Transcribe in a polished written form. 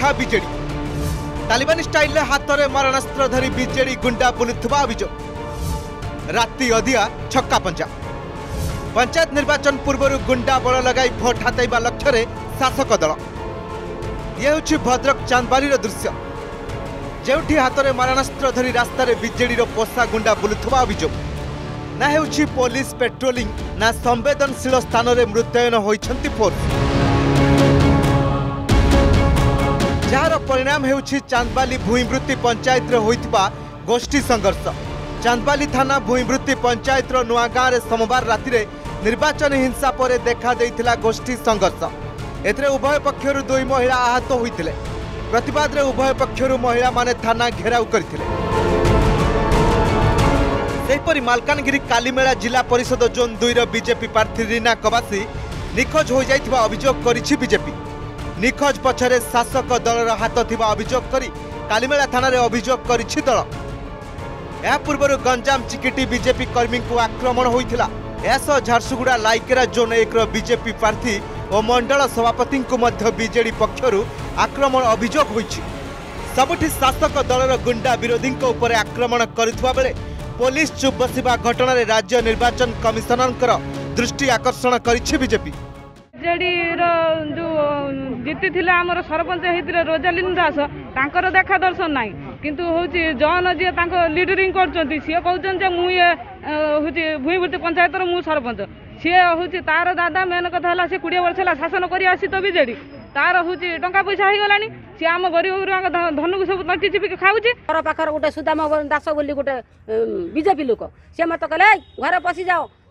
देखा बीजेडी तालिबानी स्टाइल हाथ में मारणास्त्र धरी बीजेडी गुंडा बुलुवा अभियोग राति अदिया छक्का पंजा पंचायत निर्वाचन पूर्व गुंडा बल लगाई भोट हाथाइबा लक्ष्य शासक दल ये हूँ भद्रक चांदबाली दृश्य जेउठी हाथ में मारणास्त्र धरी रास्तार बीजेडी पोषा गुंडा बुलुवा अभियोग ना हेउछि पुलिस पेट्रोलिंग ना संवेदनशील स्थान में मुतयन होइछंती फोर्स जार परिणाम हेउछि चांदबाली भूईमृति पंचायत रे होइतबा गोष्ठी संघर्ष। चांदबाली थाना भूईमृति पंचायत रो नुआ गाँव रे सोमवार राति रे निर्वाचन हिंसा पर देखा देइथिला गोष्ठी संघर्ष। एथरे उभय पक्षरु दुई महिला आहत होइथिले। प्रतिवाद रे उभय पक्षरु महिला माने थाना घेराव करथिले। सेहीपरि मालकानगिरी कालीमेला जिला परिषद जोन 2 रो बीजेपी प्रार्थी रीना कबासी निखोज हो जाइथिबा अभियोग करिछि बीजेपी। निखोज पछरे शासक दलर हाथ थिबा अभियोग करी कालीमेला थाना रे अभियोग करिछि दल। या पूर्व गंजाम चिकिटी बीजेपी कर्मी को आक्रमण होइथिला। एसो झारसुगुड़ा लाइकेरा जोन 1 रो बीजेपी प्रार्थी और मंडल सभापति को मध्य बीजेडी पक्षरु आक्रमण अभियोग होइछि। सबुठी शासक दलर गुंडा विरोधी उपर आक्रमण करुवा बेले पुलिस चुप बसिबा घटना रे राज्य निर्वाचन कमिशनर दृष्टि आकर्षण करिछि बीजेपी। बीजेडी जो जीति थिला हमर सरपंच हेतिरे रोजालिन दास तांकर देखा दर्शन नाही किंतु होची जन जे तांको लीडरिंग करचंती सी कहउचन जे मु ये होची भूईमृति पंचायत रो मु सरपंच सी होची तार दादा मेन कथा हला से 20 वर्ष ला शासन करी आसी तो बीजेडी तार होची टंका पैसा ही गलानी सी आम गरीब धन को सब नटी चिपी खाउची। घर पाखर गोटे सुदाम दास बोली गोटे बीजेपी लोक सी मत कहले घर पसी जाओ